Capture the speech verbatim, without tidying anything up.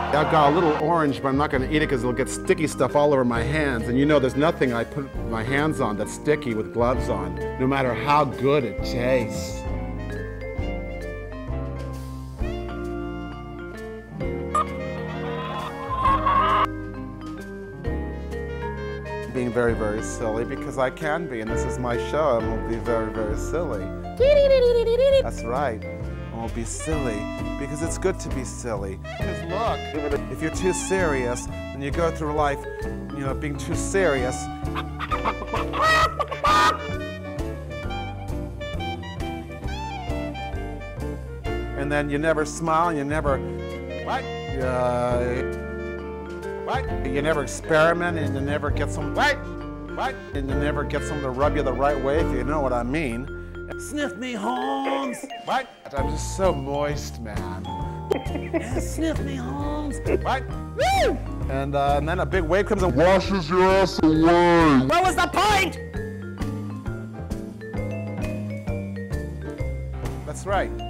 I've got a little orange, but I'm not going to eat it because it'll get sticky stuff all over my hands. And you know there's nothing I put my hands on that's sticky with gloves on, no matter how good it tastes. Being very, very silly because I can be, and this is my show, and we'll be very, very silly. That's right. We'll be silly because it's good to be silly. Because look, if you're too serious, then you go through life, you know, being too serious. And then you never smile, and you never, what? Uh, what? You never experiment, and you never get some, what? What? And you never get someone to rub you the right way, if you know what I mean. Sniff me, Holmes! What? I'm just so moist, man. Yeah, sniff me, Holmes! What? Woo! And, uh, and then a big wave comes and washes your ass away. What was the point? That's right.